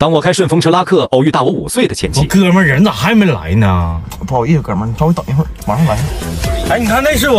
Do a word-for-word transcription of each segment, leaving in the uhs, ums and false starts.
当我开顺风车拉客，偶遇大我五岁的前妻。 我哥们儿人咋还没来呢？ 不好意思，哥们儿，你稍微等一会儿，马上来。 哎，你看那是不？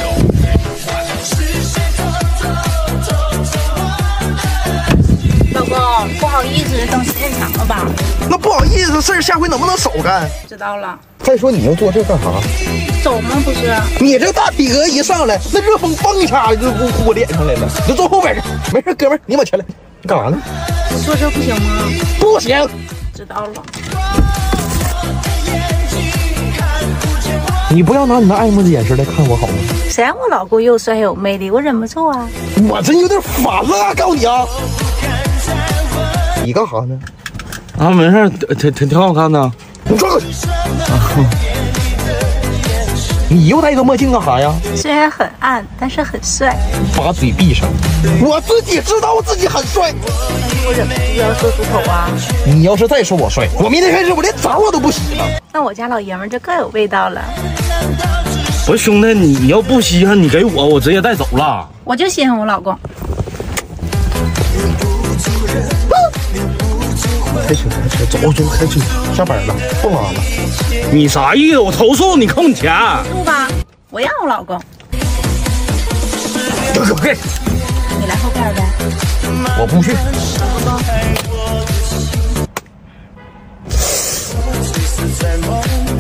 老公，不好意思，等时间长了吧？ 那不好意思，事儿下回能不能少干？ 知道了。 再说你要做这干啥？ 走吗？不是。 你这大体格一上来，那热风嘣一下就呼呼脸上来了。你就坐后边去，没事，哥们儿，你往前来。你干啥呢？ 坐这不行吗？ 不行。 知道了。 你不要拿你那爱慕的眼神来看我好吗？ 谁让我老公又帅又有魅力，我忍不住啊！ 我真有点烦了啊！告诉你啊，你干啥呢？ 啊，没事，挺挺挺好看的。 你转过去。你又戴个墨镜干啥呀？ 虽然很暗，但是很帅。 把嘴闭上。我自己知道我自己很帅， 我忍不住要说出口啊！ 你要是再说我帅，我明天开始我连澡我都不洗了。 那我家老爷们就更有味道了。 不是兄弟，你你要不稀罕，你给我，我直接带走了。 我就稀罕我老公。 开车开车，走走开车，下班了，不拉了。 你啥意思？我投诉你，扣你钱。 不吧，我要我老公。 嘿， 你来后边呗。 我不去。 老公。